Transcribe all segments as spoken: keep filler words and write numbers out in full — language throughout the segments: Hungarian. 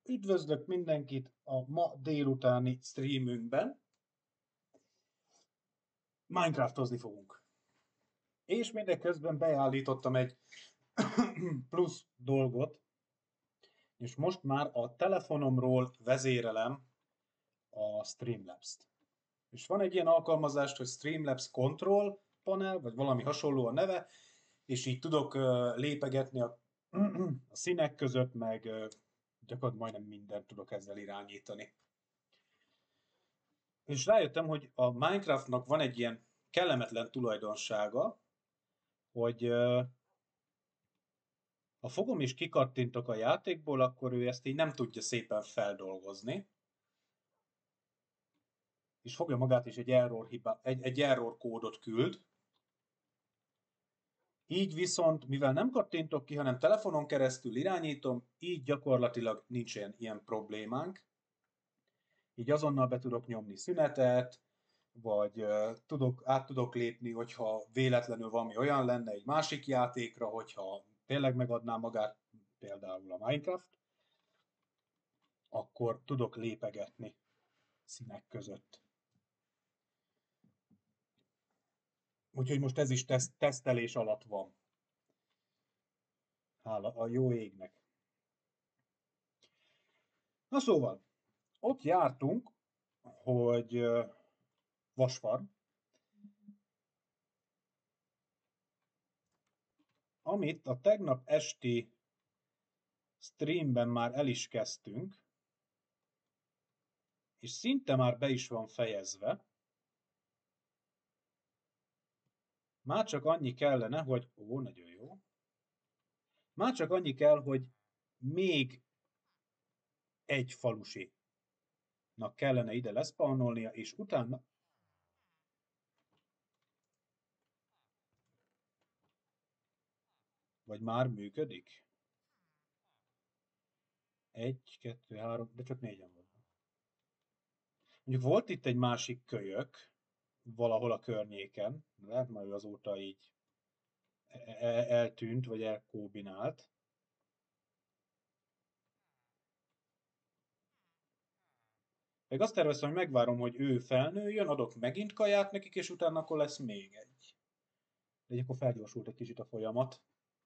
Üdvözlök mindenkit a ma délutáni streamünkben. Minecraftozni fogunk. És mindeközben beállítottam egy plusz dolgot, és most már a telefonomról vezérelem a Streamlabs-t. És van egy ilyen alkalmazást, hogy Streamlabs Control Panel, vagy valami hasonló a neve, és így tudok uh, lépegetni a, a színek között, meg uh, gyakorlatilag majdnem mindent tudok ezzel irányítani. És rájöttem, hogy a Minecraftnak van egy ilyen kellemetlen tulajdonsága, hogy uh, ha fogom és kikattintok a játékból, akkor ő ezt így nem tudja szépen feldolgozni. És fogja magát is egy error, hiba, egy, egy error kódot küld. Így viszont, mivel nem kattintok ki, hanem telefonon keresztül irányítom, így gyakorlatilag nincs ilyen, ilyen problémánk. Így azonnal be tudok nyomni szünetet, vagy uh, tudok, át tudok lépni, hogyha véletlenül valami olyan lenne egy másik játékra, hogyha tényleg megadná magát, például a Minecraft, akkor tudok lépegetni színek között. Úgyhogy most ez is teszt, tesztelés alatt van. Hála a jó égnek. Na szóval, ott jártunk, hogy uh, vasfarm, amit a tegnap esti streamben már el is kezdtünk, és szinte már be is van fejezve. Már csak annyi kellene, hogy... Ó, nagyon jó. Már csak annyi kell, hogy még egy falusinak kellene ide leszpannolnia, és utána... Vagy már működik? Egy, kettő, három, de csak négyen van. Mondjuk volt itt egy másik kölyök, valahol a környéken, lehet már azóta így eltűnt, vagy elkóbinált. Meg azt terveztem, hogy megvárom, hogy ő felnőjön, adok megint kaját nekik, és utána akkor lesz még egy. De akkor felgyorsult egy kicsit a folyamat.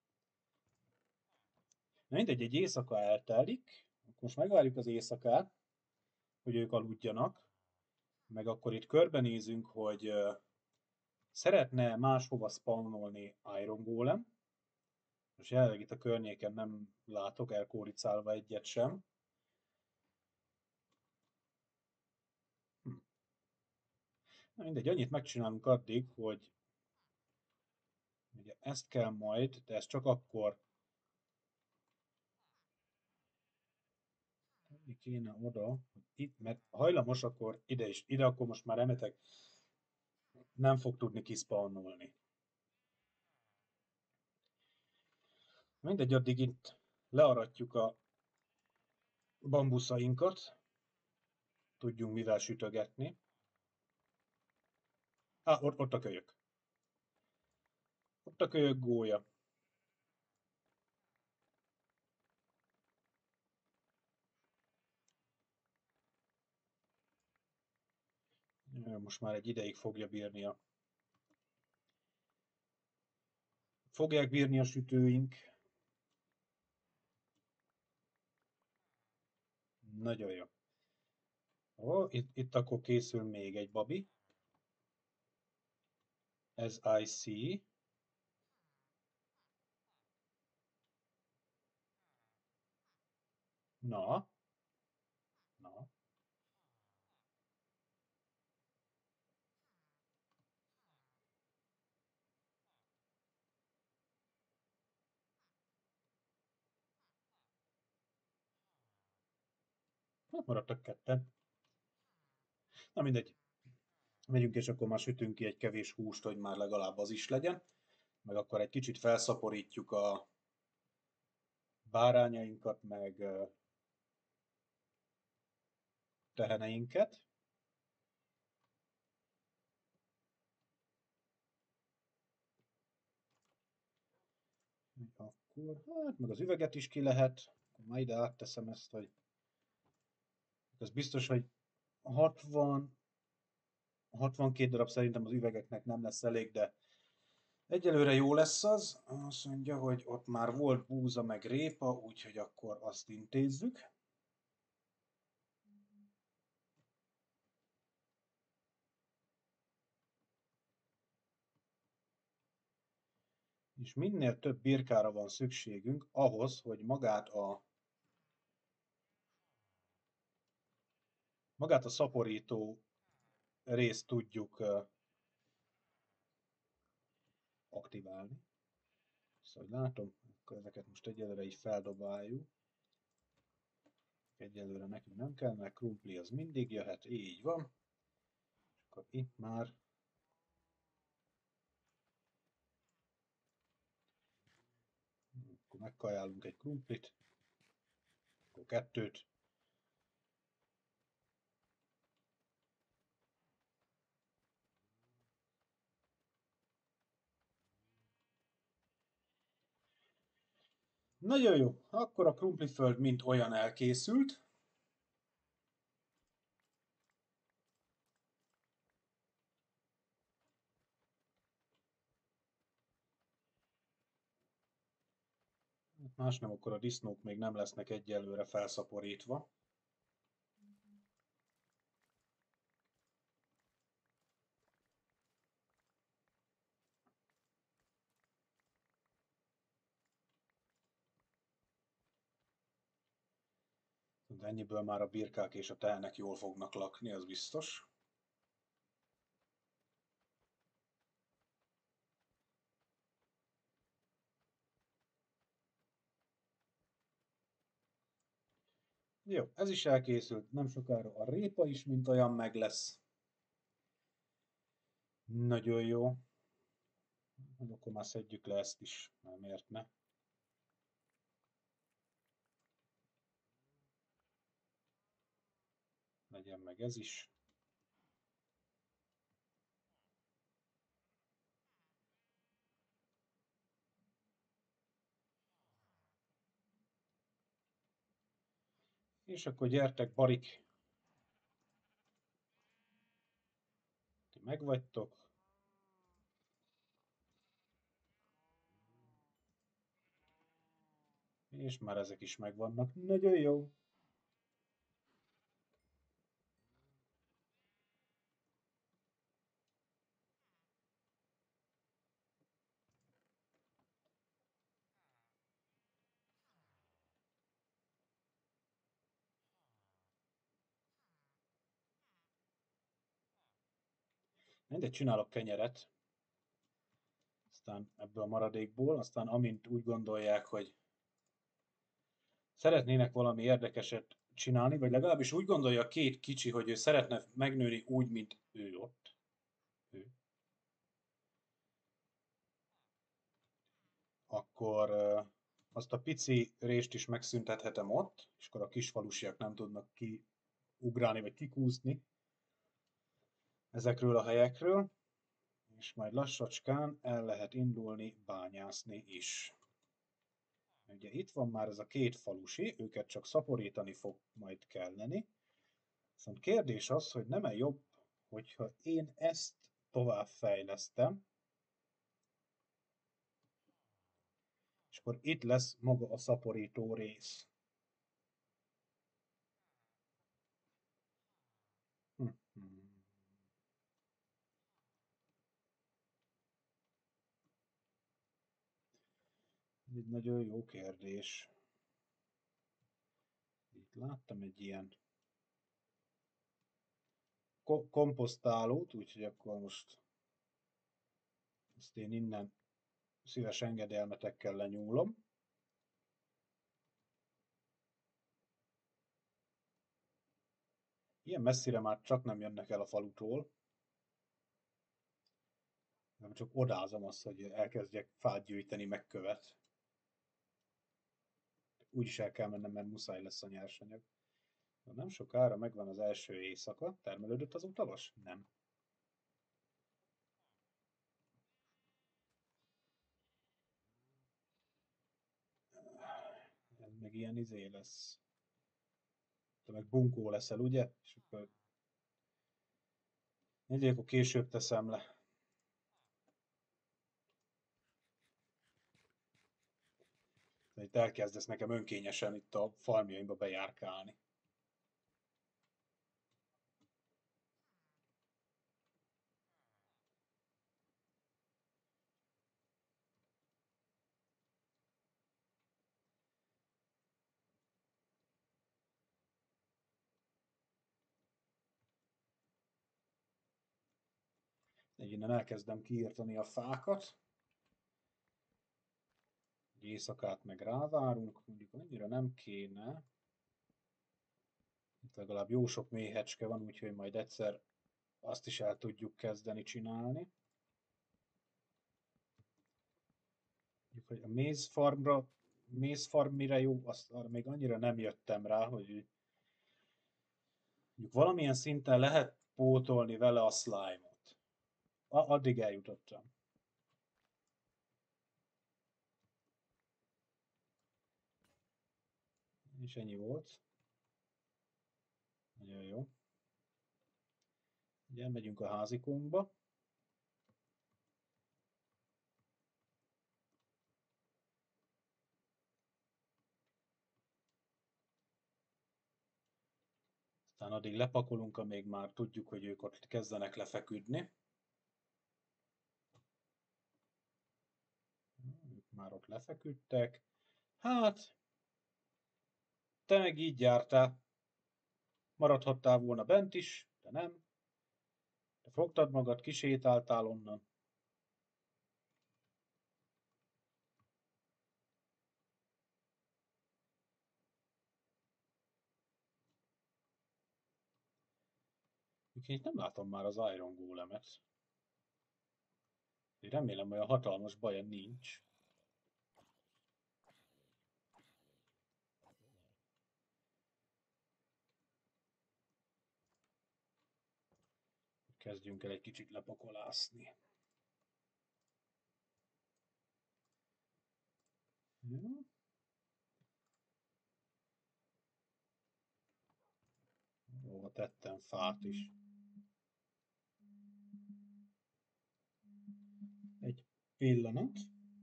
Na mindegy, egy éjszaka eltelik, akkor most megvárjuk az éjszakát, hogy ők aludjanak, meg akkor itt körbenézünk, hogy uh, szeretne máshova spawnolni Iron Golem. Most jelenleg itt a környéken nem látok elkóricálva egyet sem. Hm. Na mindegy, annyit megcsinálunk addig, hogy ugye ezt kell majd, de ez csak akkor mi kéne oda, hogy itt, mert hajlamos, akkor ide is, ide akkor most már emetek nem fog tudni kispawnolni. Mindegy, addig itt learatjuk a bambuszainkat, tudjunk mivel sütögetni. Á, ott, ott a kölyök. Ott a kölyök gólya. Most már egy ideig fogja bírni a... Fogják bírni a sütőink. Nagyon jó. Ó, itt, itt akkor készül még egy babi. As I see. Na. Na. Hát maradtak ketten. Na mindegy. Megyünk, és akkor már sütünk ki egy kevés húst, hogy már legalább az is legyen. Meg akkor egy kicsit felszaporítjuk a bárányainkat, meg teheneinket. Akkor, hát meg az üveget is ki lehet. Akkor majd ide átteszem ezt, hogy Ez biztos, hogy hatvan, hatvankét darab szerintem az üvegeknek nem lesz elég, de egyelőre jó lesz az. Azt mondja, hogy ott már volt búza meg répa, úgyhogy akkor azt intézzük. És minél több birkára van szükségünk ahhoz, hogy magát a magát a szaporító részt tudjuk uh, aktiválni. Szóval látom, akkor ezeket most egyelőre így feldobáljuk. Egyelőre nekünk nem kell, mert krumpli az mindig jöhet, így van. És akkor itt már akkor megkajálunk egy krumplit, akkor kettőt. Nagyon jó, akkor a krumpliföld mint olyan elkészült. Más nem, akkor a disznók még nem lesznek egyelőre felszaporítva. De ennyiből már a birkák és a tehenek jól fognak lakni, az biztos. Jó, ez is elkészült, nem sokára a répa is mint olyan meg lesz. Nagyon jó. Akkor már szedjük le ezt is, nem miért ne. Legyen meg ez is. És akkor gyertek, barik! Ti megvagytok. És már ezek is megvannak. Nagyon jó! Mindegy, csinálok kenyeret. Aztán ebből a maradékból, aztán amint úgy gondolják, hogy szeretnének valami érdekeset csinálni, vagy legalábbis úgy gondolja a két kicsi, hogy ő szeretne megnőni úgy, mint ő ott. Ő. Akkor uh, azt a pici rést is megszüntethetem ott, és akkor a kisfalusiak nem tudnak kiugrálni, vagy kikúszni ezekről a helyekről, és majd lassacskán el lehet indulni bányászni is. Ugye itt van már ez a két falusi, őket csak szaporítani fog majd kelleni. Viszont kérdés az, hogy nem-e jobb, hogyha én ezt tovább fejlesztem, és akkor itt lesz maga a szaporító rész. Hm. Ez egy nagyon jó kérdés. Itt láttam egy ilyen ko- komposztálót, úgyhogy akkor most ezt én innen szíves engedelmetekkel lenyúlom. Ilyen messzire már csak nem jönnek el a falutól. Nem csak odázom azt, hogy elkezdjek fát gyűjteni, meg követ. Úgyis el kell mennem, mert muszáj lesz a nyersanyag. De nem sokára megvan az első éjszaka. Termelődött az utavas? Nem. Ez meg ilyen izé lesz. Te meg bunkó leszel, ugye? És akkor mindig akkor később teszem le. Itt elkezdesz nekem önkényesen itt a farmjaimba bejárkálni. Innen elkezdem kiírtani a fákat. Éjszakát meg rávárunk, mondjuk annyira nem kéne. Itt legalább jó sok méhecske van, úgyhogy majd egyszer azt is el tudjuk kezdeni csinálni. Mondjuk, hogy a mézfarmra, mézfarm mire jó, azt arra még annyira nem jöttem rá, hogy mondjuk valamilyen szinten lehet pótolni vele a slime-ot. Addig eljutottam. És ennyi volt. Nagyon jó. Ugye megyünk a házikunkba. Aztán addig lepakolunk, amíg már tudjuk, hogy ők ott kezdenek lefeküdni. Ők már ott lefeküdtek. Hát, te meg így jártál. Maradhattál volna bent is, de nem. Te fogtad magad, kisétáltál onnan. Úgyhogy itt nem látom már az Iron Golemet. Én remélem, hogy a hatalmas baja nincs. Kezdjünk el egy kicsit lepakolászni. Jó. Ó, tettem fát is. Egy pillanat.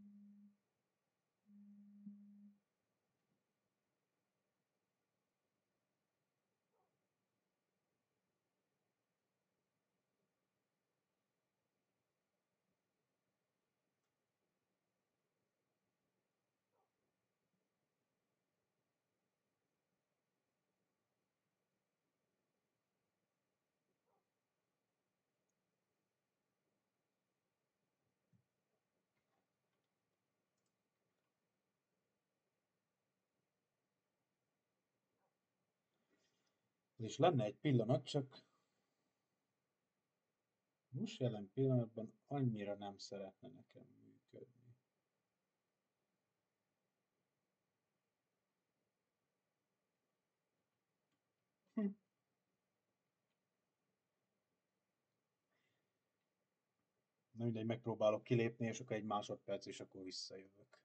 És lenne egy pillanat, csak most jelen pillanatban annyira nem szeretne nekem működni. Hm. Na mindegy, megpróbálok kilépni, és akkor egy másodperc, és akkor visszajövök.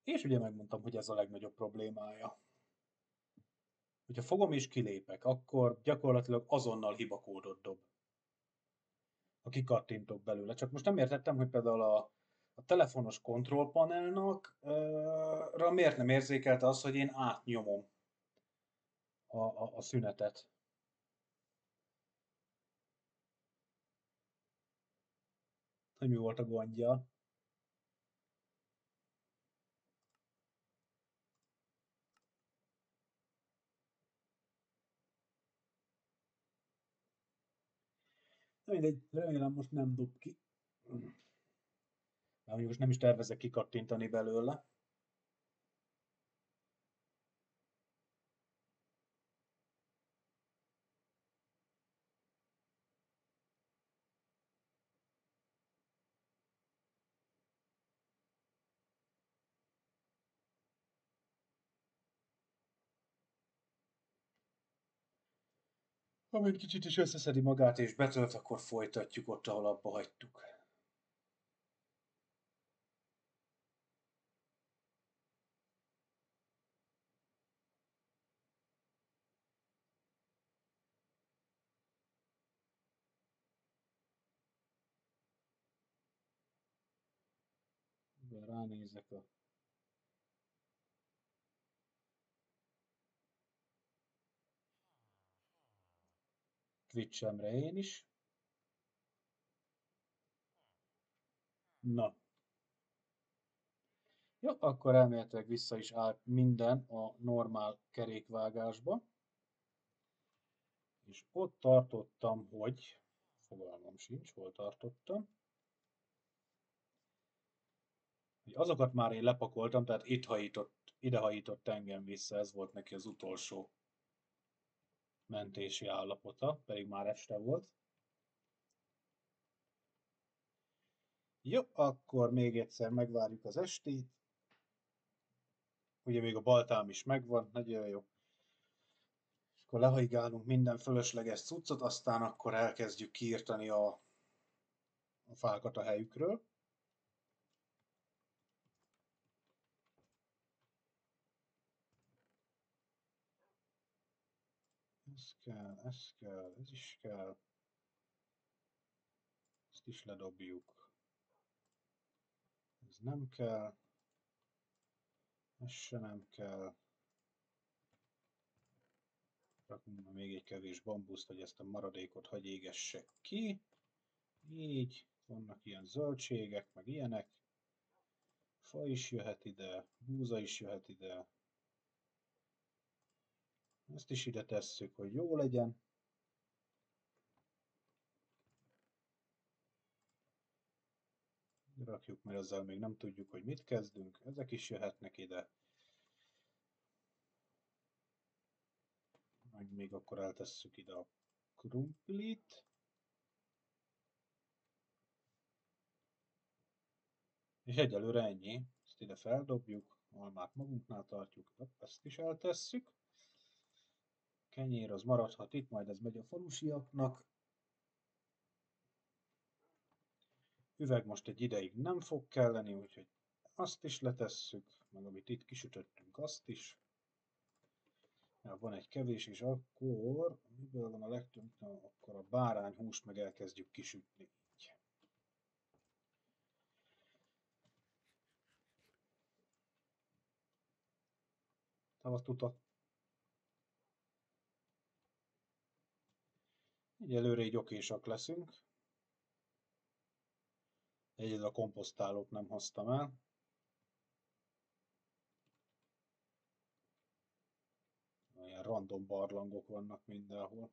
És ugye megmondtam, hogy ez a legnagyobb problémája. Hogyha fogom és kilépek, akkor gyakorlatilag azonnal hibakódot dob. Ha kikattintok belőle. Csak most nem értettem, hogy például a, a telefonos kontrollpanelnak uh, miért nem érzékelte azt, hogy én átnyomom a, a, a szünetet. Hogy mi volt a gondja. Na mindegy, remélem most nem dob ki. Mert most nem is tervezek kikattintani belőle. Amint kicsit is összeszedi magát és betölt, akkor folytatjuk ott, ahol abba hagytuk. Ránézek a Twitch-emre én is. Na. Jó, akkor elméletileg vissza is állt minden a normál kerékvágásba. És ott tartottam, hogy fogalmam sincs, hol tartottam. Hogy azokat már én lepakoltam, tehát itt hajított, ide hajított engem vissza, ez volt neki az utolsó mentési állapota, pedig már este volt. Jó, akkor még egyszer megvárjuk az estét. Ugye még a baltám is megvan, nagyon jó. És akkor lehajgálunk minden fölösleges cuccot, aztán akkor elkezdjük kiirtani a, a fákat a helyükről. Ez kell, ez kell, ez is kell. Ezt is ledobjuk. Ez nem kell. Ez se nem kell. Rakunk még egy kevés bambuszt, hogy ezt a maradékot hagy égessek ki. Így, vannak ilyen zöldségek, meg ilyenek. Fa is jöhet ide, búza is jöhet ide. Ezt is ide tesszük, hogy jó legyen. Rakjuk, mert ezzel még nem tudjuk, hogy mit kezdünk. Ezek is jöhetnek ide. Meg még akkor eltesszük ide a krumplit. És egyelőre ennyi. Ezt ide feldobjuk, almát magunknál tartjuk, ezt is eltesszük. Kenyér az maradhat itt, majd ez megy a falusiaknak. Üveg most egy ideig nem fog kelleni, úgyhogy azt is letesszük, meg amit itt kisütöttünk, azt is. Ja, van egy kevés, és akkor, miből van a legtöbb, na, akkor a bárányhúst meg elkezdjük kisütni. Így. Tavatuta. Egyelőre így okésak leszünk. Egyedül a komposztálót nem hoztam el. Olyan random barlangok vannak mindenhol.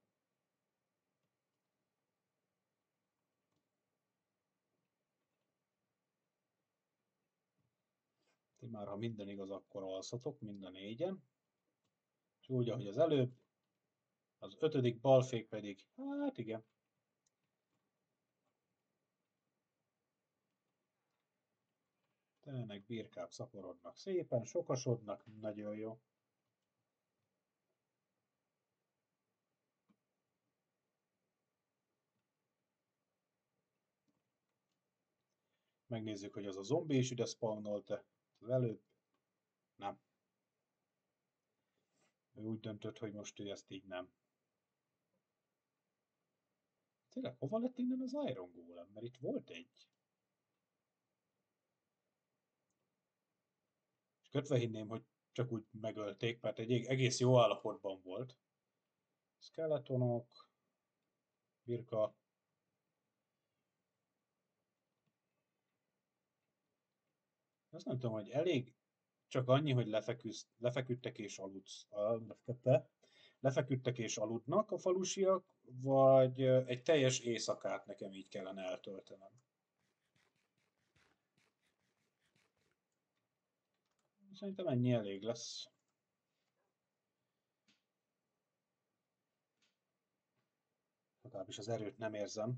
Ti már, ha minden igaz, akkor alszatok, mind a négyen. És úgy, ahogy az előbb, az ötödik balfék pedig, hát igen. Tényleg birkák szaporodnak szépen, sokasodnak, nagyon jó. Megnézzük, hogy az a zombi is ide spawnolt-e az előbb. Nem. Ő úgy döntött, hogy most ő ezt így nem. Tényleg, hova lett innen az Iron Golem? Mert itt volt egy. És kötve hinném, hogy csak úgy megölték, mert egy egész jó állapotban volt. Skeletonok, birka. Azt nem tudom, hogy elég csak annyi, hogy lefeküdsz, lefeküdtek és aludsz. Lefeküdtek és aludnak a falusiak, vagy egy teljes éjszakát nekem így kellene eltöltenem. Szerintem ennyi elég lesz. Legalábbis az erőt nem érzem.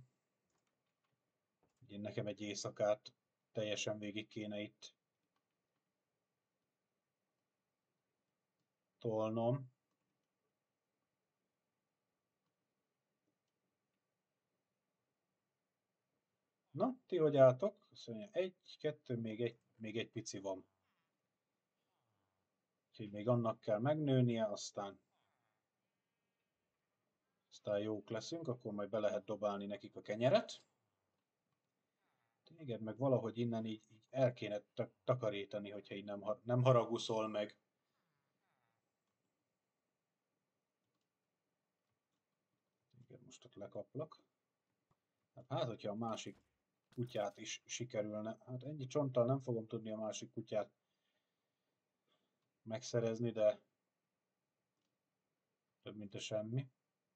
Én nekem egy éjszakát teljesen végig kéne itt tolnom. Na, ti hogy álltok? Azt mondja, egy, kettő, még egy, még egy pici van. Úgyhogy még annak kell megnőnie, aztán aztán jók leszünk, akkor majd be lehet dobálni nekik a kenyeret. Téged meg valahogy innen így, így el kéne takarítani, hogyha így nem, nem haraguszol meg. Igen, most ott lekaplak. Hát, hát, hogyha a másik kutyát is sikerülne. Hát ennyi csonttal nem fogom tudni a másik kutyát megszerezni, de több mint a semmi.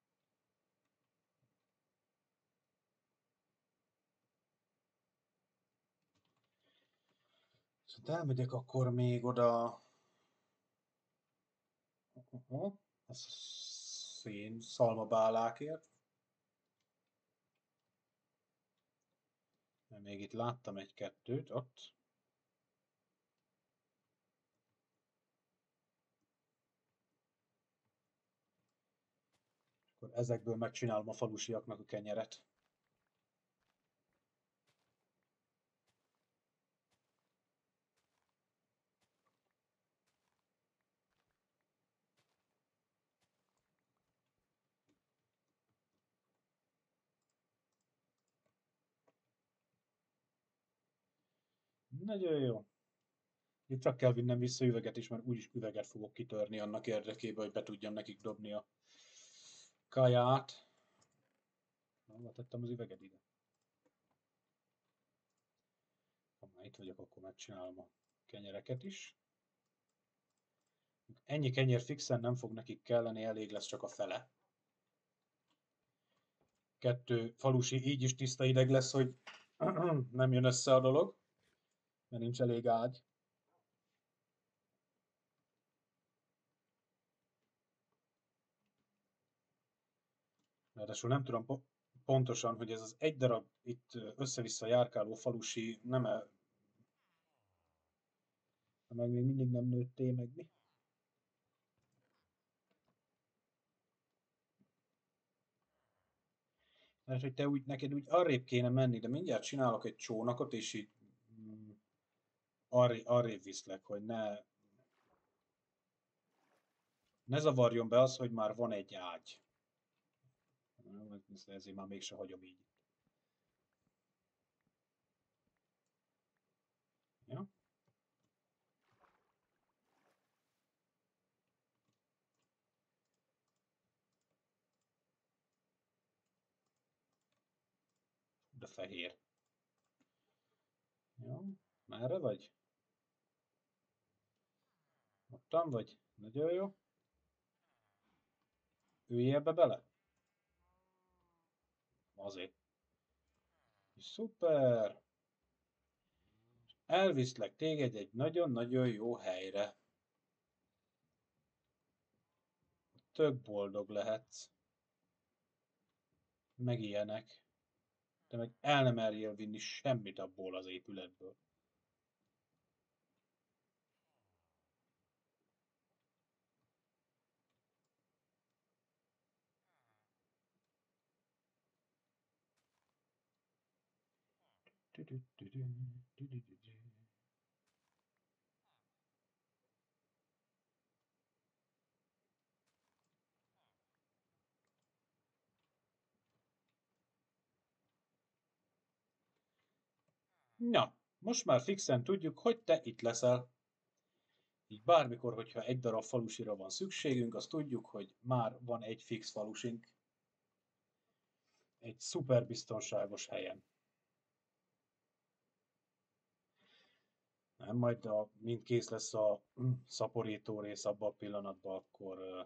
Szóval elmegyek akkor még oda a szén szalmabálákért. Mert még itt láttam egy-kettőt ott. Akkor ezekből megcsinálom a falusiaknak a kenyeret. Nagyon jó. Itt csak kell vinnem vissza üveget is, mert úgyis üveget fogok kitörni annak érdekében, hogy be tudjam nekik dobni a kaját. Hova tettem az üveget ide? Ha már itt vagyok, akkor megcsinálom a kenyereket is. Ennyi kenyér fixen nem fog nekik kelleni, elég lesz csak a fele. Kettő falusi így is tiszta ideg lesz, hogy nem jön össze a dolog, mert nincs elég ágy. Ráadásul nem tudom po pontosan, hogy ez az egy darab itt össze-vissza járkáló falusi nem-e, meg még mindig nem nőtté meg mi. Mert hogy te úgy, neked úgy arrébb kéne menni, de mindjárt csinálok egy csónakot, és így mm, arré, arrébb viszlek, hogy ne, ne zavarjon be az, hogy már van egy ágy. Ezért már mégse hagyom így. Ja? De fehér. Jó? Merre vagy? Ottan vagy? Nagyon jó. Üljél be bele? Azért. Szuper! Elviszlek téged egy nagyon-nagyon jó helyre. Tök boldog lehetsz. Meg ilyenek. De meg el nem merjél vinni semmit abból az épületből. Ja, most már fixen tudjuk, hogy te itt leszel. Így bármikor, hogyha egy darab falusira van szükségünk, azt tudjuk, hogy már van egy fix falusink. Egy szuper biztonságos helyen. Nem, majd a, mint kész lesz a szaporító rész abban a pillanatban, akkor uh,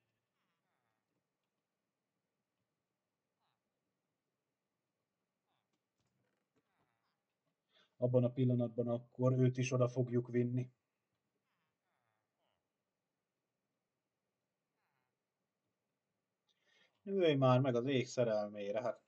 abban a pillanatban akkor őt is oda fogjuk vinni. Ülj már meg az ég szerelmére, hát.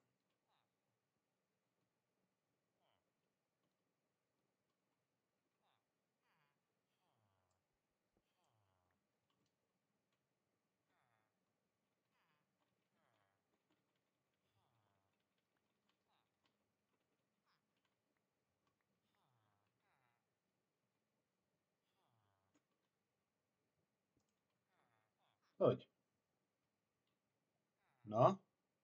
Hogy? Na?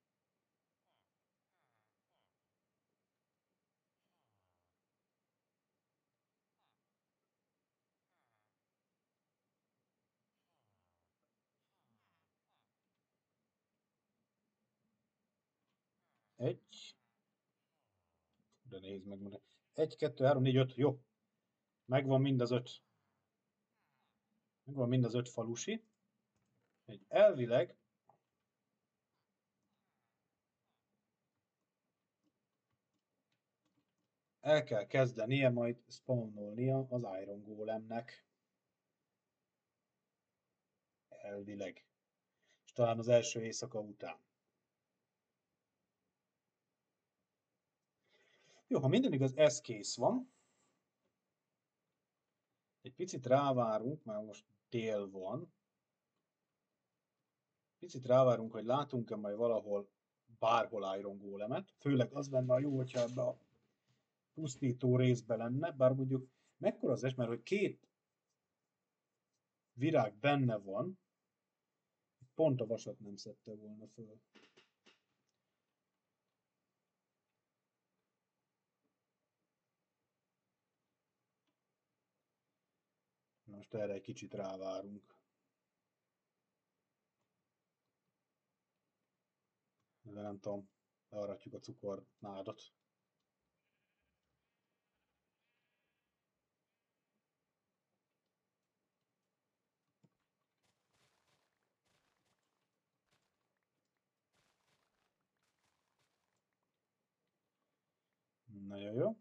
Egy. De nézd meg, mondja. Egy, kettő, három, négy, öt. Jó. Megvan mind az öt. Megvan mind az öt falusi. Egy elvileg el kell kezdenie majd spawnolnia az Iron Golemnek. Elvileg. És talán az első éjszaka után. Jó, ha minden igaz, ez kész van. Egy picit rávárunk, mert most tél van. Picit rávárunk, hogy látunk-e majd valahol bárhol Iron Golemet. Főleg az lenne a jó, hogyha ebbe a pusztító részbe lenne, bár mondjuk mekkora az es, mert hogy két virág benne van, pont a vasat nem szedte volna föl. Most erre egy kicsit rávárunk. De nem tudom, learatjuk a cukornádot. Nagyon jó.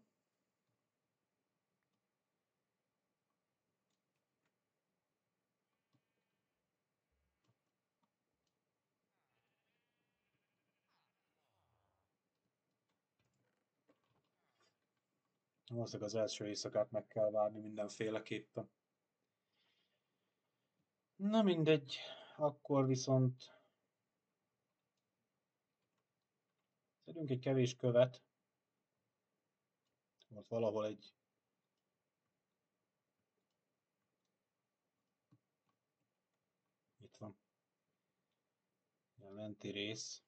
Valószínűleg az első éjszakát meg kell várni mindenféleképpen. Na mindegy, akkor viszont szedünk egy kevés követ. Ott valahol egy itt van. A menti rész.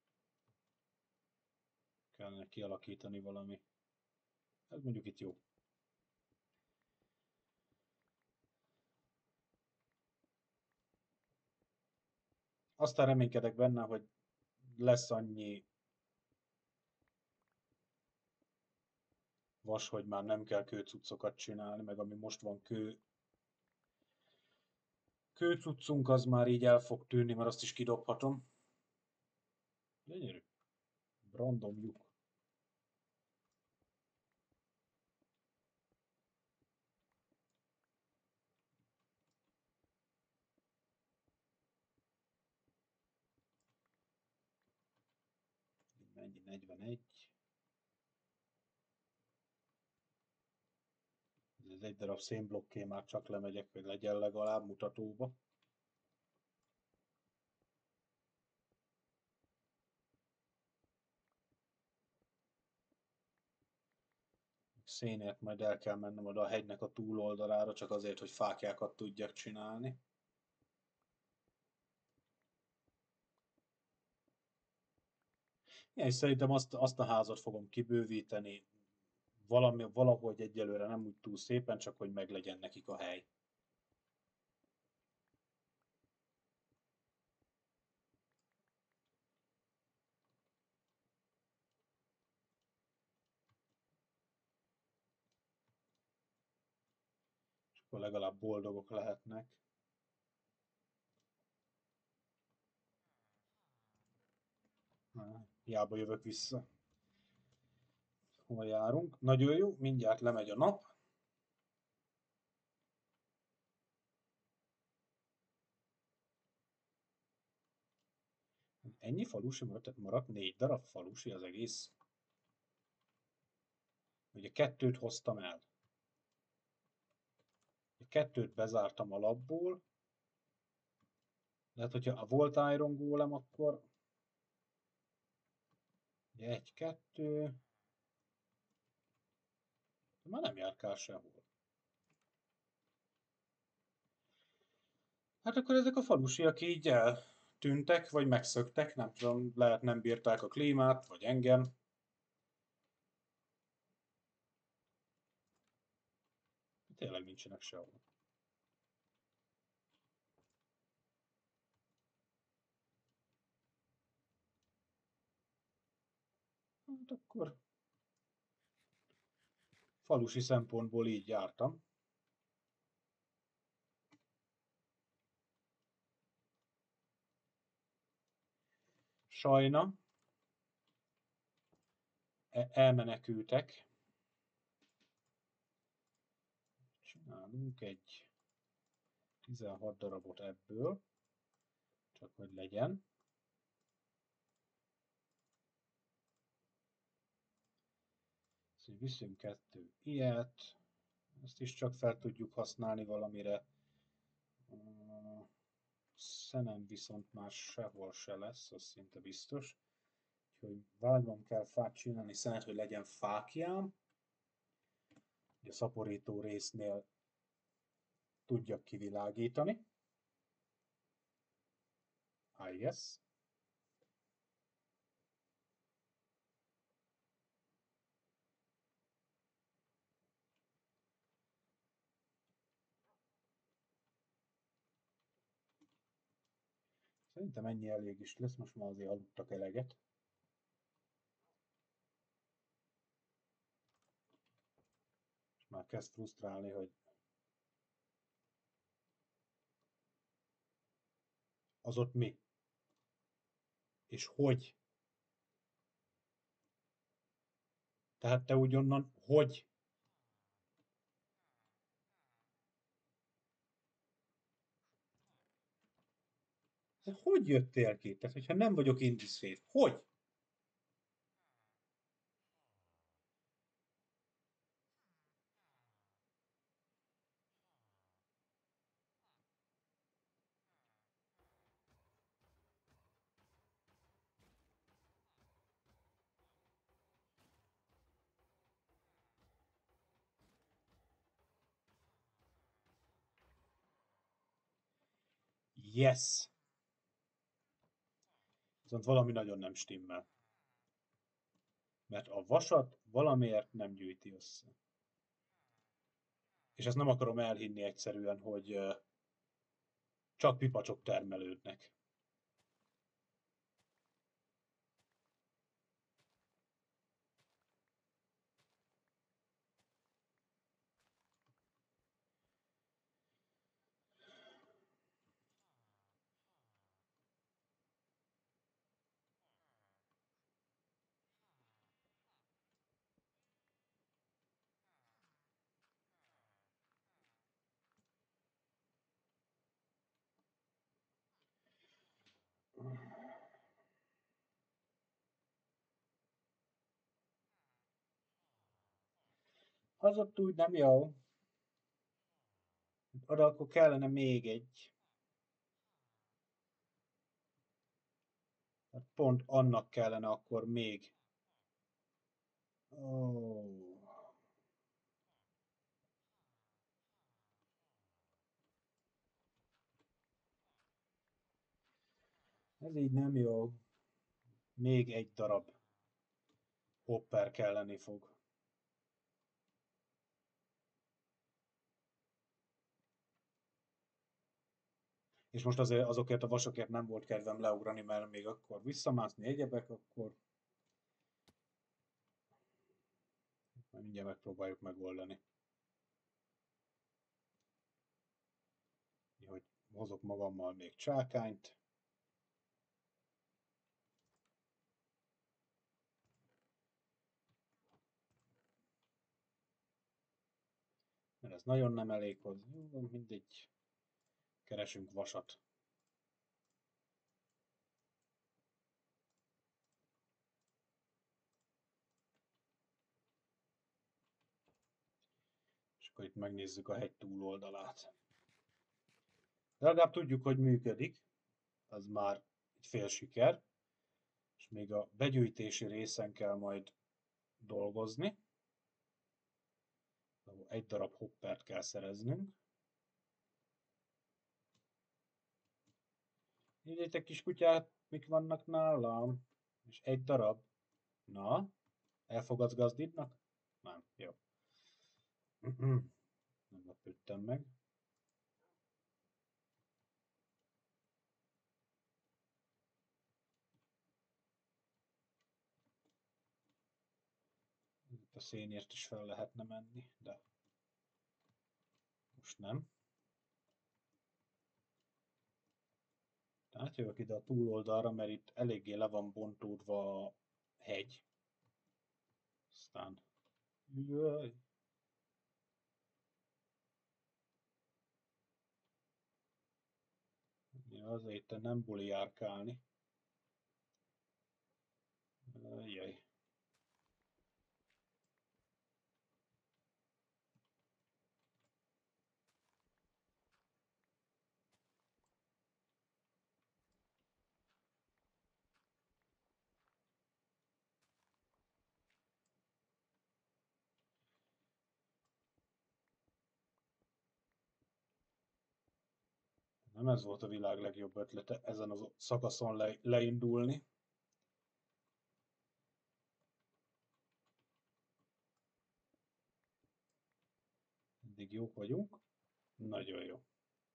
Kellene kialakítani valami. Ez mondjuk itt jó. Aztán reménykedek benne, hogy lesz annyi vas, hogy már nem kell kőcuccokat csinálni, meg ami most van kő, kőcuccunk, az már így el fog tűnni, mert azt is kidobhatom. Gyönyörű. Random lyuk. Mennyi? negyvenegy. Ez egy darab szénblokké már csak lemegyek, hogy legyen legalább mutatóba. Szénért majd el kell mennem oda a hegynek a túloldalára, csak azért, hogy fáklyákat tudjak csinálni. Ja, és szerintem azt, azt a házat fogom kibővíteni valami, valahogy egyelőre nem úgy túl szépen, csak hogy meglegyen nekik a hely. És akkor legalább boldogok lehetnek. Hiába jövök vissza. Hol járunk? Nagyon jó, mindjárt lemegy a nap. Ennyi falusi maradt, tehát maradt négy darab falusi az egész. Ugye kettőt hoztam el. Ugye kettőt bezártam alapból. Tehát, hogyha volt Iron Golem, akkor ugye egy, kettő. De már nem járkál sehol. Hát akkor ezek a falusiak így eltűntek, vagy megszöktek, nem tudom, lehet nem bírták a klímát, vagy engem. Tényleg nincsenek sehol. Hát akkor falusi szempontból így jártam. Sajna elmenekültek. Csinálunk egy tizenhat darabot ebből, csak hogy legyen. Szóval viszünk kettő ilyet, ezt is csak fel tudjuk használni valamire. Szenem viszont már sehol se lesz, az szinte biztos. Úgyhogy vágnom kell fát csinálni szenet, hogy legyen fákjám. A szaporító résznél tudjak kivilágítani. Ah, yes. Szerintem ennyi elég is lesz, most már azért aludtak eleget. És már kezd frusztrálni, hogy az ott mi? És hogy? Tehát te úgy onnan, hogy? Hogy jöttél ki? Tehát, hogyha nem vagyok indiszkrét, hogy? Yes! Viszont valami nagyon nem stimmel. Mert a vasat valamiért nem gyűjti össze. És ezt nem akarom elhinni egyszerűen, hogy csak pipacsok termelődnek. Az ott úgy nem jó. Oda akkor kellene még egy. Hát pont annak kellene akkor még. Oh. Ez így nem jó. Még egy darab hopper kelleni fog. És most azért azokért a vasokért nem volt kedvem leugrani, mert még akkor visszamászni egyebek, akkor majd mindjárt megpróbáljuk megoldani. Hogy hozok magammal még csákányt. Mert ez nagyon nem elég hozzá. Jó, mindegy. Keresünk vasat. És akkor itt megnézzük a hegy túloldalát. De legalább tudjuk, hogy működik. Az már egy fél siker. És még a begyűjtési részen kell majd dolgozni. Egy darab hoppert kell szereznünk. Nézzétek, kis kutyát, mik vannak nálam? És egy darab. Na, elfogadsz gazdidnak? Nem, jó. Nem lepődtem meg. Itt a szénért is fel lehetne menni, de most nem. Tehát jövök ide a túloldalra, mert itt eléggé le van bontódva a hegy. Aztán... Jaj. Ja, azért itt nem buli járkálni. Jaj. Nem ez volt a világ legjobb ötlete, ezen a szakaszon le, leindulni. Eddig jók vagyunk. Nagyon jó.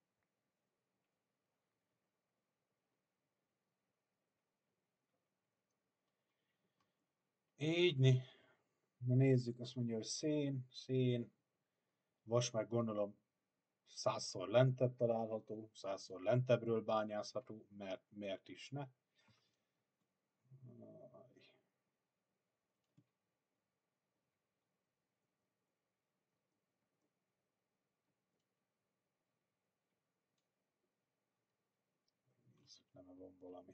Ígyni. Na nézzük, azt mondja, hogy szén, szén, vas meg gondolom százszor lentebb található, százszor lentebbről bányászható, mert miért is ne? Nézzük, nem van valami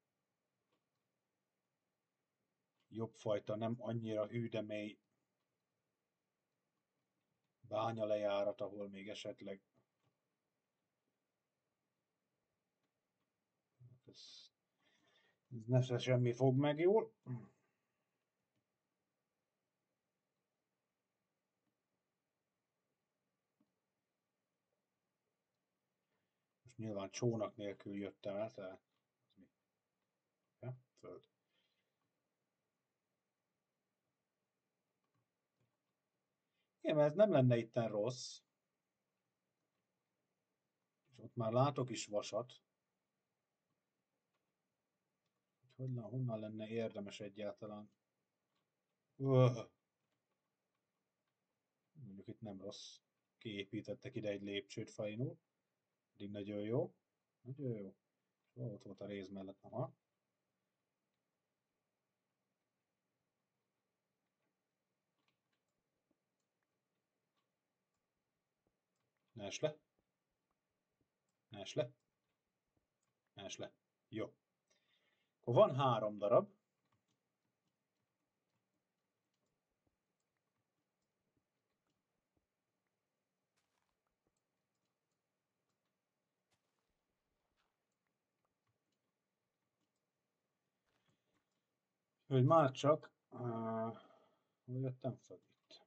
jobb fajta, nem annyira hű, de mély bánya lejárat, ahol még esetleg ez, ez ne se semmi fog meg jól. Most nyilván csónak nélkül jöttem el, tehát ez mi? Ja, föld. Igen, mert ez nem lenne itten rossz. És ott már látok is vasat. Hogy honnan lenne érdemes egyáltalán? Öh. Mondjuk itt nem rossz. Kiépítettek ide egy lépcsőt fainul. Eddig nagyon jó. Nagyon jó. És ott volt a réz mellett. Aha. Ne es le. Ne es le. Ne es le. Jó. Akkor van három darab. Hogy már csak... Uh, hol jöttem fel itt?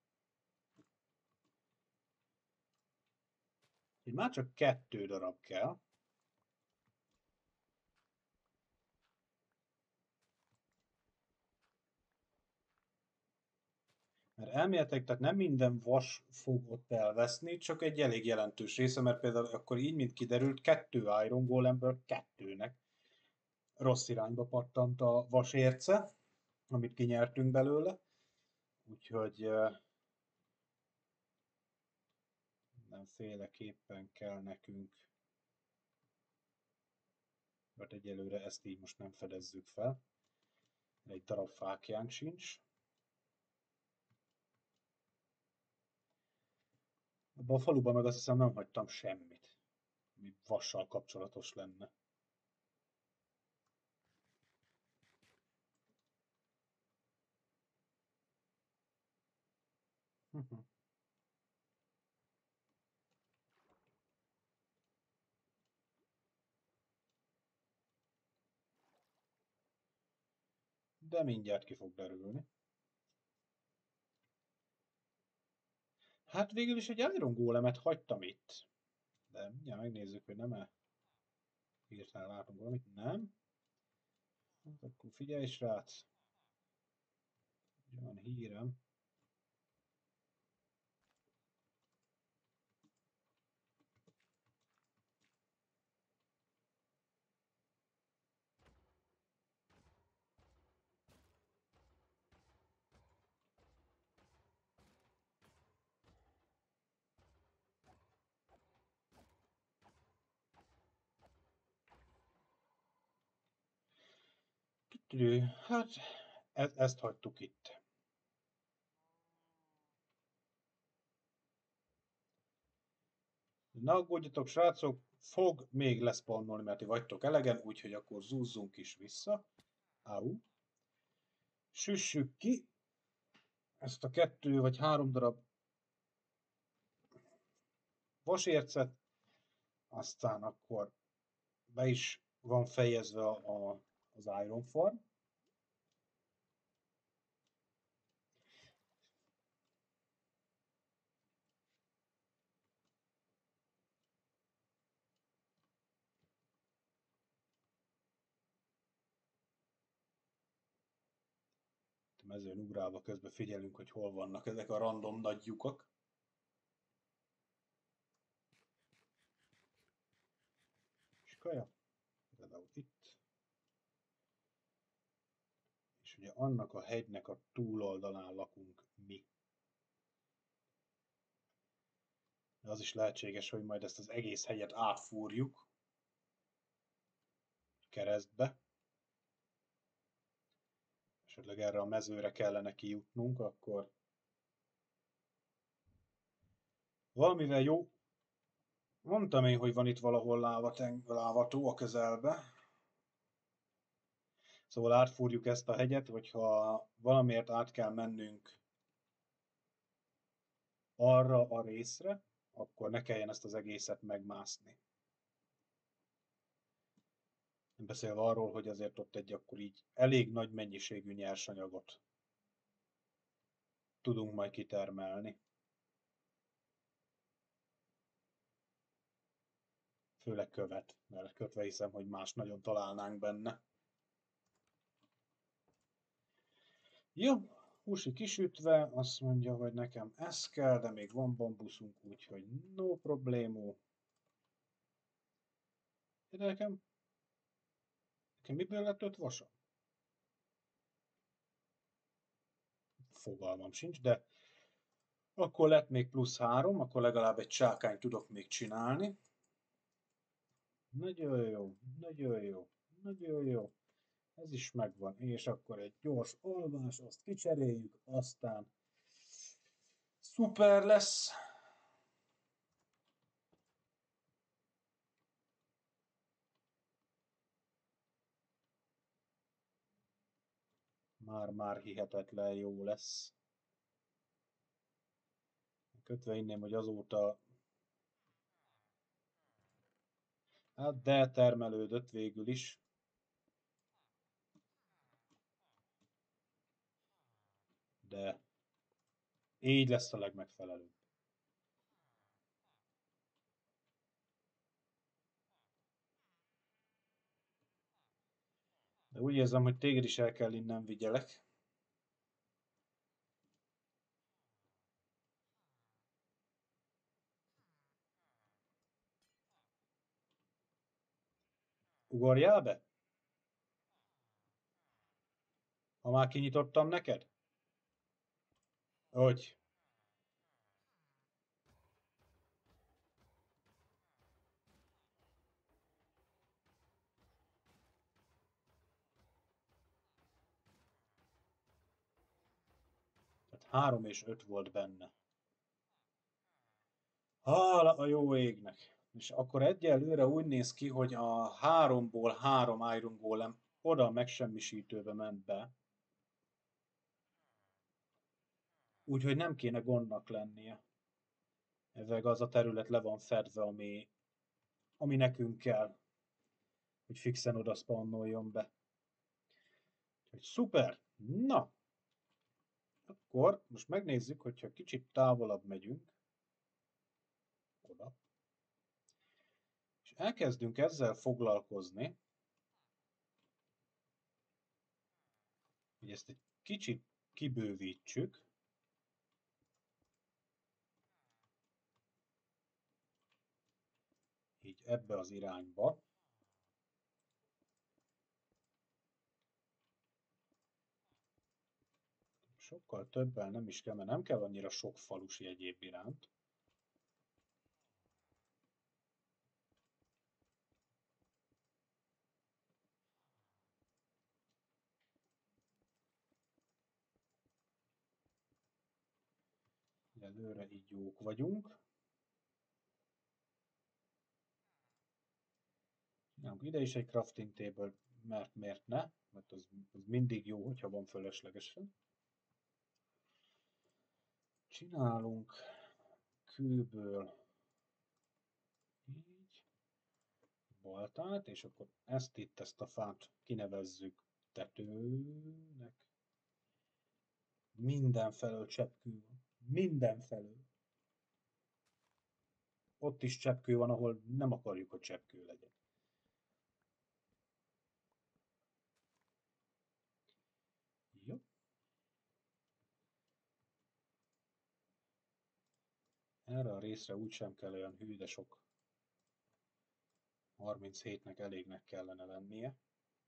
Hogy már csak kettő darab kell. Mert Mert elméletek, tehát nem minden vas fog ott elveszni, csak egy elég jelentős része, mert például akkor így, mint kiderült, kettő Iron Golemből kettőnek rossz irányba pattant a vasérce, amit kinyertünk belőle. Úgyhogy mindenféleképpen kell nekünk, mert egyelőre ezt így most nem fedezzük fel. Egy darab fákjánk sincs. Abban a faluban meg azt hiszem nem hagytam semmit, ami vassal kapcsolatos lenne. De mindjárt ki fog derülni. Hát végül is egy Iron Golemet hagytam itt. De mindjárt megnézzük, hogy nem-e hirtelen látunk valamit. Nem? Hát akkor figyelj, srác! Van hírem. Hát, e ezt hagytuk itt. Ne aggódjatok, srácok, fog még leszpannolni, mert ti vagytok elegen, úgyhogy akkor zúzzunk is vissza. Au. Süssük ki ezt a kettő vagy három darab vasércet, aztán akkor be is van fejezve a, az Iron Farm. A mezőn ugrálva közben figyelünk, hogy hol vannak ezek a random nagy lyukak. És kaja, például itt. És ugye annak a hegynek a túloldalán lakunk mi. De az is lehetséges, hogy majd ezt az egész hegyet átfúrjuk keresztbe. Esetleg erre a mezőre kellene kijutnunk, akkor valamivel jó. Mondtam én, hogy van itt valahol lávató a közelbe. Szóval átfúrjuk ezt a hegyet, hogyha valamiért át kell mennünk arra a részre, akkor ne kelljen ezt az egészet megmászni. Nem beszélve arról, hogy azért ott egy akkor így elég nagy mennyiségű nyersanyagot tudunk majd kitermelni. Főleg követ, mert kötve hiszem, hogy más nagyon találnánk benne. Jó, húsi kisütve, azt mondja, hogy nekem ez kell, de még van bambuszunk, úgyhogy no problémó. De nekem, nekem miből lett öt vasam? Fogalmam sincs, de akkor lett még plusz három, akkor legalább egy csákányt tudok még csinálni. Nagyon jó, nagyon jó, nagyon jó. Ez is megvan, és akkor egy gyors alvás, azt kicseréljük, aztán szuper lesz. Már-már hihetetlen jó lesz. Kötve inném, hogy azóta hát de termelődött végül is. De így lesz a legmegfelelőbb. De úgy érzem, hogy téged is el kell innen vigyelek. Ugorjál be? Ha már kinyitottam neked? Hogy? Tehát három és öt volt benne. Hála a jó égnek! És akkor egyelőre úgy néz ki, hogy a háromból három Iron Golem oda a megsemmisítőbe ment be. Úgyhogy nem kéne gondnak lennie. Ezek az a terület le van fedve, ami, ami nekünk kell, hogy fixen oda spannoljon be. Úgyhogy szuper! Na! Akkor most megnézzük, hogyha kicsit távolabb megyünk. Oda. És elkezdünk ezzel foglalkozni, hogy ezt egy kicsit kibővítsük. Így ebbe az irányba. Sokkal többel nem is kell, mert nem kell annyira sok falusi egyéb iránt. Előre így jók vagyunk. Csinálunk ide is egy crafting table, mert miért ne? Mert az, az mindig jó, hogyha van fölöslegesen. Csinálunk kőből így baltát, és akkor ezt itt, ezt a fát kinevezzük tetőnek. Mindenfelől cseppkő van. Mindenfelől. Ott is cseppkő van, ahol nem akarjuk, hogy cseppkő legyen. Jó. Erre a részre úgysem kell olyan hű, de sok. harminchétnek elégnek kellene lennie.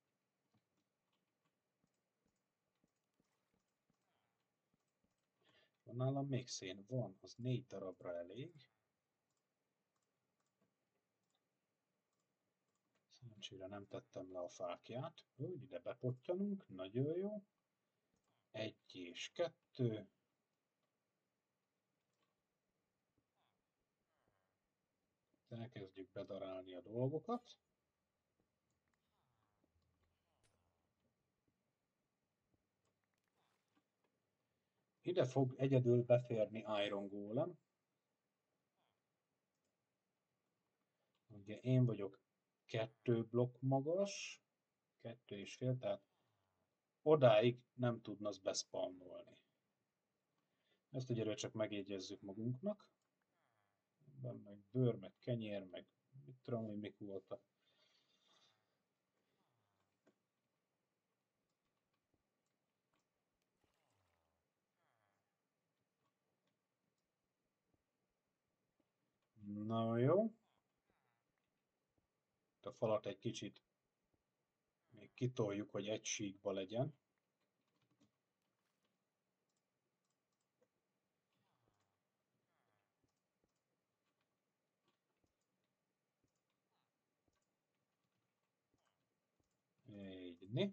Van nálam még szén? Van, az négy darabra elég. Szerencsére nem tettem le a fákját. Úgy, ide bepottyanunk, nagyon jó. Egy és kettő. Elkezdjük bedarálni a dolgokat. Ide fog egyedül beférni Iron Golem. Ugye én vagyok kettő blokk magas, kettő és fél, tehát odáig nem tudna az beszpannolni. Ezt ugye csak megjegyezzük magunknak. Ebben meg bőr, meg kenyér, meg mit tudom, hogy mik voltak. Na jó. A falat egy kicsit még kitoljuk, hogy egy síkba legyen. Így.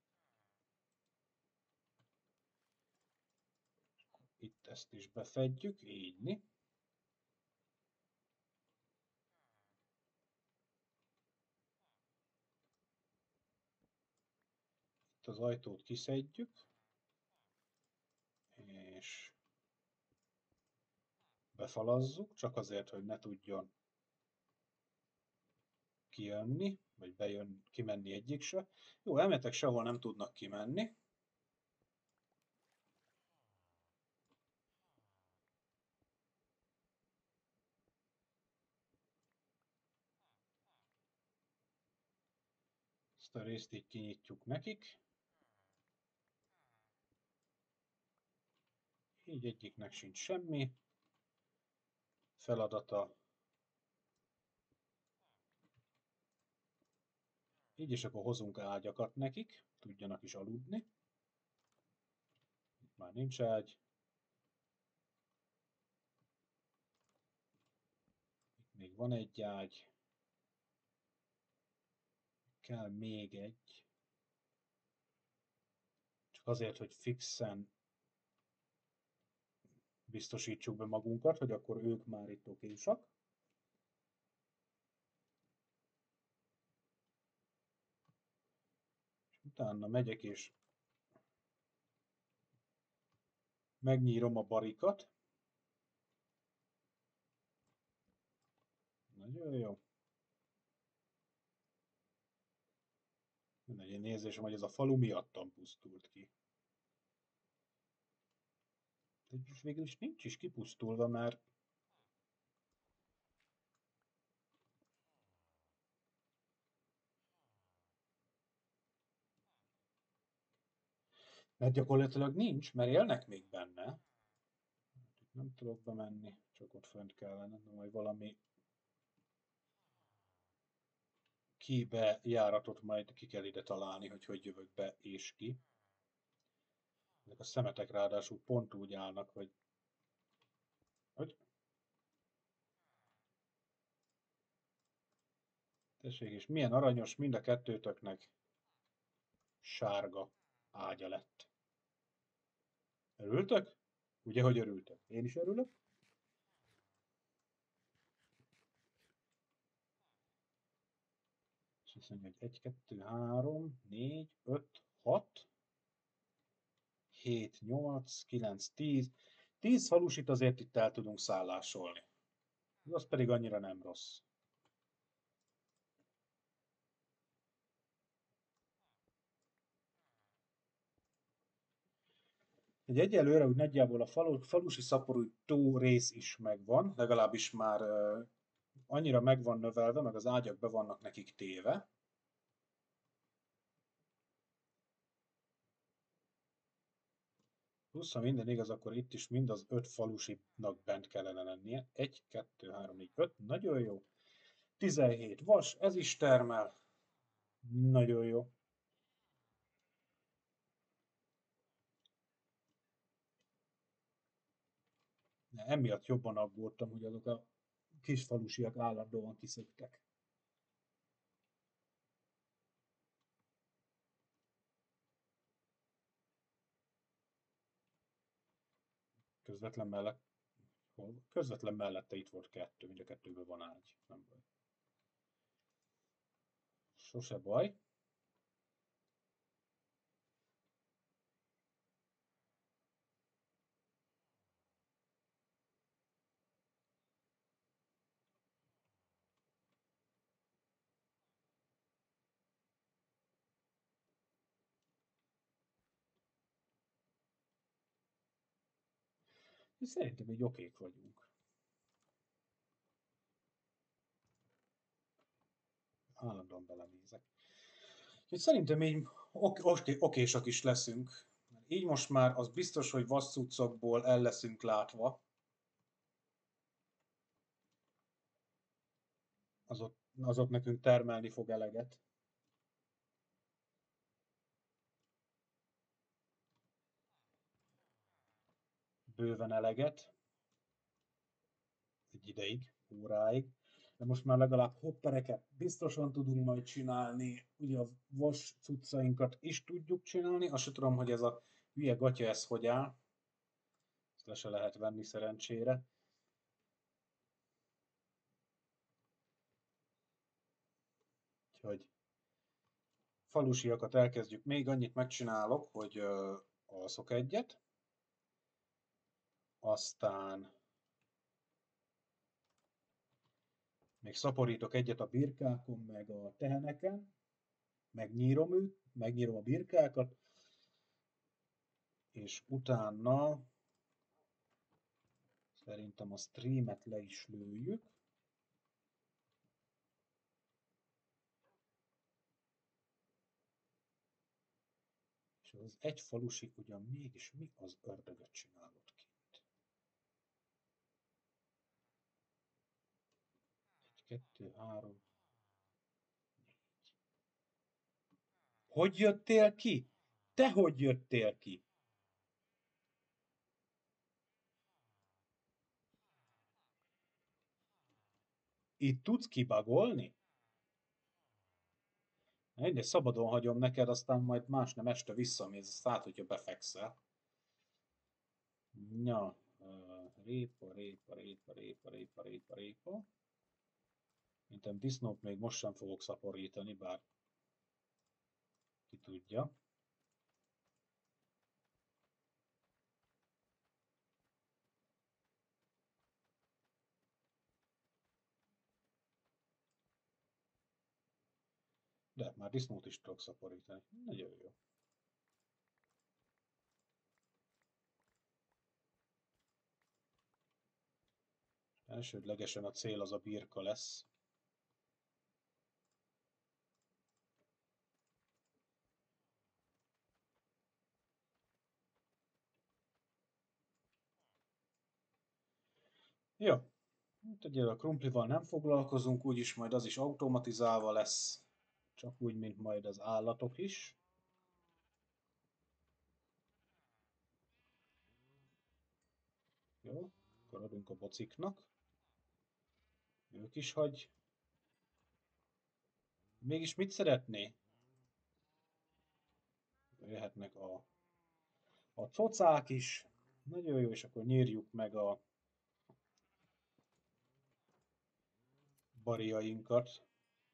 Itt ezt is befedjük, így. Itt az ajtót kiszedjük, és befalazzuk, csak azért, hogy ne tudjon kijönni, vagy bejön, kimenni egyik se. Jó, elméletek sehol nem tudnak kimenni. Ezt a részt így kinyitjuk nekik. Így egyiknek sincs semmi feladata. Így és akkor hozunk ágyakat nekik, tudjanak is aludni. Itt már nincs ágy. Itt még van egy ágy. Kell még egy. Csak azért, hogy fixen biztosítsuk be magunkat, hogy akkor ők már itt okésak. És utána megyek és megnyírom a barikat. Nagyon jó. Egy nézésem, hogy ez a falu miattam pusztult ki. De végül is nincs is kipusztulva, mert mert gyakorlatilag nincs, mert élnek még benne. Itt nem tudok bemenni, csak ott fönt kellene, de majd valami kibe járatot majd ki kell ide találni, hogy hogy jövök be és ki. Ezek a szemetek ráadásul pont úgy állnak, hogy... hogy? Tessék, és milyen aranyos, mind a kettőtöknek sárga ágya lett. Örültök? Ugye, hogy örültök? Én is örülök. És azt mondja, hogy egy, kettő, három, négy, öt, hat, hét, nyolc, kilenc, tíz. tíz falusit azért itt el tudunk szállásolni. Az pedig annyira nem rossz. Egy egyelőre úgy nagyjából a falu, falusi szaporító rész is megvan, legalábbis már uh, annyira meg van növelve, meg az ágyak be vannak nekik téve. Plusz, ha minden igaz, akkor itt is mind az öt falusinak bent kellene lennie. Egy, kettő, három, négy, öt. Nagyon jó. tizenhét vas, ez is termel. Nagyon jó. De emiatt jobban aggódtam, hogy azok a kis falusiak állandóan kiszöktek. Közvetlen mellett, hol? Közvetlen mellette itt volt kettő, mind a kettőben van ágy. Nem baj. Sose baj. Szerintem így okék vagyunk. Állandóan belenézek. Úgyhogy szerintem így ok- ok- okésak is leszünk. Így most már az biztos, hogy vasszúcokból el leszünk látva. Az ott, az ott nekünk termelni fog eleget. Bőven eleget. Egy ideig, óráig. De most már legalább hoppereket biztosan tudunk majd csinálni. Ugye a vas cuccainkat is tudjuk csinálni. Azt sem tudom, hogy ez a hülye gatya ez hogy áll. Ezt le se lehet venni szerencsére. Úgyhogy falusiakat elkezdjük. Még annyit megcsinálok, hogy ö, alszok egyet. Aztán még szaporítok egyet a birkákon, meg a teheneken. Megnyírom őt, megnyírom a birkákat. És utána szerintem a streamet le is lőjük. És az egy falusi ugyan mégis mi az ördögöt csinálott kint? Egy, kettő, három, négy. Hogy jöttél ki? Te hogy jöttél ki? Itt tudsz kibagolni? Én szabadon hagyom neked, aztán majd más nem este visszamész, azt hát, hogyha befekszel. Ja, ö, répa, répa, répa, répa, répa, répa, répa. Szerintem disznót még most sem fogok szaporítani, bár ki tudja. De már disznót is tudok szaporítani. Nagyon jó. Elsődlegesen a cél az a birka lesz. Jó. Hát ugye a krumplival nem foglalkozunk, úgyis majd az is automatizálva lesz. Csak úgy, mint majd az állatok is. Jó, akkor adunk a bociknak. Ők is hagy. Mégis mit szeretné? Jöhetnek a, a cocák is. Nagyon jó, és akkor nyírjuk meg a bariainkat.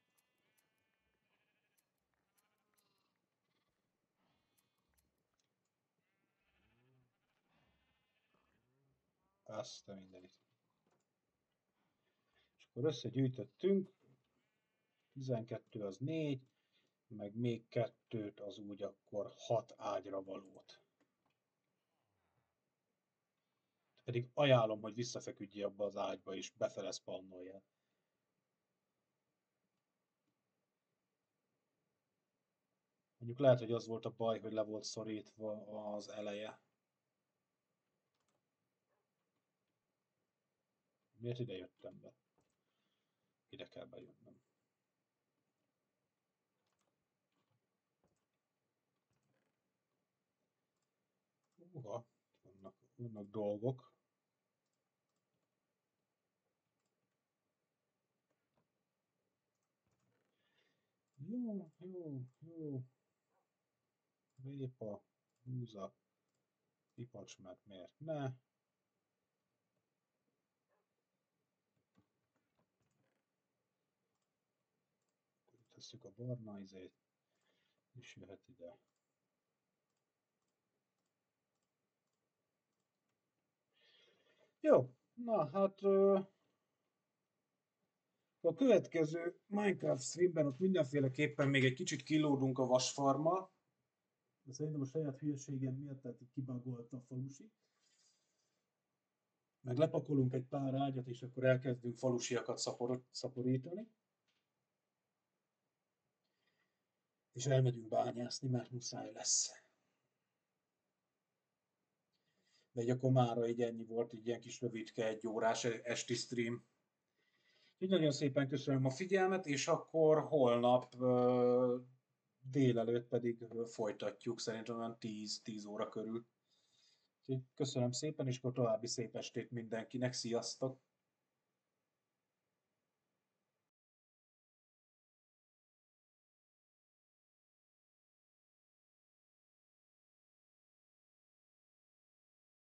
Azt a mindenit. És akkor összegyűjtöttünk. tizenkettő az négy, meg még kettőt az úgy akkor hat ágyra valót. Pedig ajánlom, hogy visszafeküdjél abba az ágyba és befele spawnoljál. Mondjuk lehet, hogy az volt a baj, hogy le volt szorítva az eleje. Miért ide jöttem be? Ide kell bejönnöm. Uha, vannak, vannak dolgok. Jó, jó, jó. Répa, húza, pipacs, mert miért ne? Tesszük a barna izét, és jöhet ide. Jó, na hát a következő Minecraft streamben ott mindenféleképpen még egy kicsit kilódunk a vasfarmmal, de szerintem a saját hülyeségem miatt, tehát így kibagolt a falusi. Meg lepakolunk egy pár ágyat, és akkor elkezdünk falusiakat szapor, szaporítani. És elmegyünk bányászni, mert muszáj lesz. De így akkor mára így ennyi volt, így ilyen kis rövidke, egy órás esti stream. Így nagyon szépen köszönöm a figyelmet, és akkor holnap ö, délelőtt pedig folytatjuk, szerintem olyan tíz óra körül. Úgyhogy köszönöm szépen, és akkor további szép estét mindenkinek, sziasztok!